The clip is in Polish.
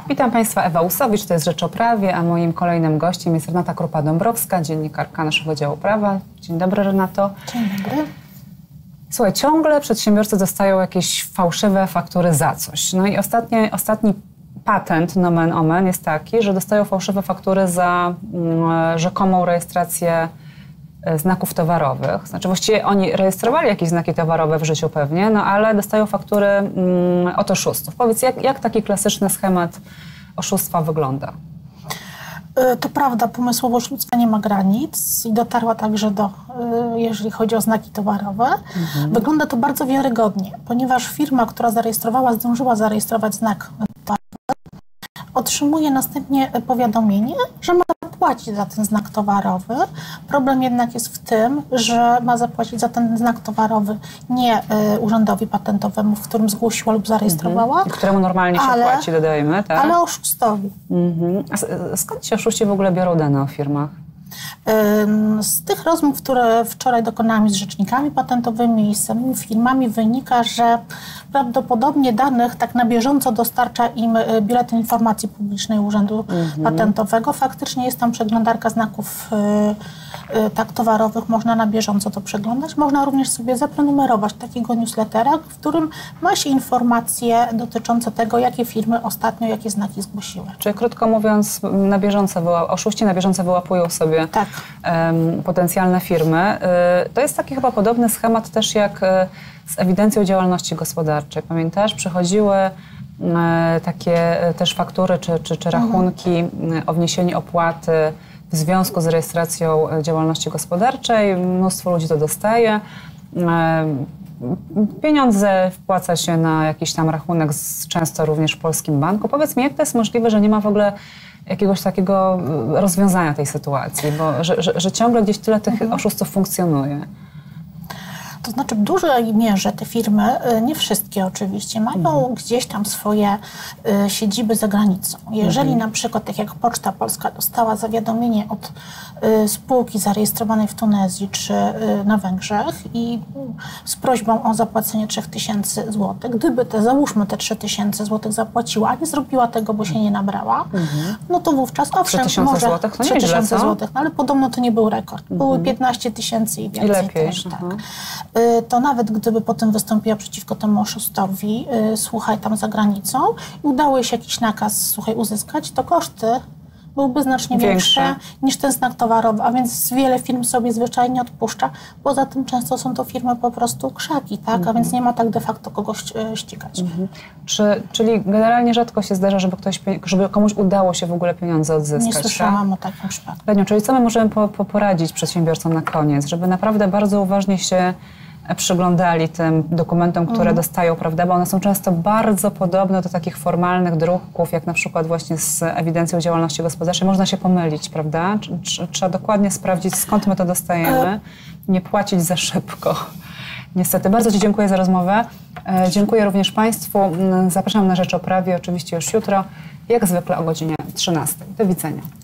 Witam Państwa, Ewa Usowicz, to jest Rzecz o Prawie, a moim kolejnym gościem jest Renata Krupa-Dąbrowska, dziennikarka naszego działu prawa. Dzień dobry, Renato. Dzień dobry. Słuchaj, ciągle przedsiębiorcy dostają jakieś fałszywe faktury za coś. No i ostatni patent, nomen omen, jest taki, że dostają fałszywe faktury za rzekomą rejestrację znaków towarowych. Znaczy właściwie oni rejestrowali jakieś znaki towarowe w życiu pewnie, no ale dostają faktury od oszustów. Powiedz, jak taki klasyczny schemat oszustwa wygląda? To prawda, pomysłowość ludzka nie ma granic i dotarła także jeżeli chodzi o znaki towarowe. Wygląda to bardzo wiarygodnie, ponieważ firma, która zdążyła zarejestrować znak towarowy, otrzymuje następnie powiadomienie, że ma zapłacić za ten znak towarowy. Problem jednak jest w tym, że ma zapłacić za ten znak towarowy nie urzędowi patentowemu, w którym zgłosiła lub zarejestrowała. Któremu normalnie się płaci, dodajmy, tak? Ale oszustowi. A skąd ci oszuści w ogóle biorą dane o firmach? Z tych rozmów, które wczoraj dokonałam z rzecznikami patentowymi i z samymi firmami, wynika, że prawdopodobnie danych tak na bieżąco dostarcza im Biuletyn Informacji Publicznej Urzędu Patentowego. Faktycznie jest tam przeglądarka znaków towarowych, można na bieżąco to przeglądać. Można również sobie zaprenumerować takiego newslettera, w którym ma się informacje dotyczące tego, jakie firmy ostatnio jakie znaki zgłosiły. Czyli krótko mówiąc, oszuści na bieżąco wyłapują sobie potencjalne firmy. To jest taki chyba podobny schemat też jak z ewidencją działalności gospodarczej. Pamiętasz? Przychodziły takie też faktury czy rachunki o wniesienie opłaty w związku z rejestracją działalności gospodarczej. Mnóstwo ludzi to dostaje. Pieniądze wpłaca się na jakiś tam rachunek, często również w polskim banku. Powiedz mi, jak to jest możliwe, że nie ma w ogóle jakiegoś takiego rozwiązania tej sytuacji, bo że ciągle gdzieś tyle tych oszustów funkcjonuje? To znaczy w dużej mierze te firmy, nie wszystkie oczywiście, mają gdzieś tam swoje siedziby za granicą. Jeżeli na przykład, tak jak Poczta Polska dostała zawiadomienie od spółki zarejestrowanej w Tunezji czy na Węgrzech i z prośbą o zapłacenie 3000 zł, gdyby załóżmy te 3000 zł zapłaciła, a nie zrobiła tego, bo się nie nabrała, no to wówczas owszem, 3000 zł? No 3000 zł, no ale podobno to nie był rekord. Były 15 000 i więcej. I lepiej. Też, tak. To nawet gdyby potem wystąpiła przeciwko temu oszustowi, słuchaj, tam za granicą i udało jej się jakiś nakaz, słuchaj, uzyskać, to koszty byłyby znacznie większe niż ten znak towarowy, a więc wiele firm sobie zwyczajnie odpuszcza. Poza tym często są to firmy po prostu krzaki, tak? A więc nie ma tak de facto kogoś ścigać. Czyli generalnie rzadko się zdarza, żeby komuś udało się w ogóle pieniądze odzyskać. Nie słyszałam o takim przypadku. Leniu, czyli co my możemy poradzić przedsiębiorcom na koniec, żeby naprawdę bardzo uważnie się przyglądali tym dokumentom, które dostają, prawda, bo one są często bardzo podobne do takich formalnych druków, jak na przykład właśnie z ewidencją działalności gospodarczej. Można się pomylić, prawda? Trzeba dokładnie sprawdzić, skąd my to dostajemy, nie płacić za szybko. Niestety. Bardzo Ci dziękuję za rozmowę. Dziękuję również Państwu. Zapraszam na Rzecz o Prawie, oczywiście już jutro, jak zwykle o godzinie 13. Do widzenia.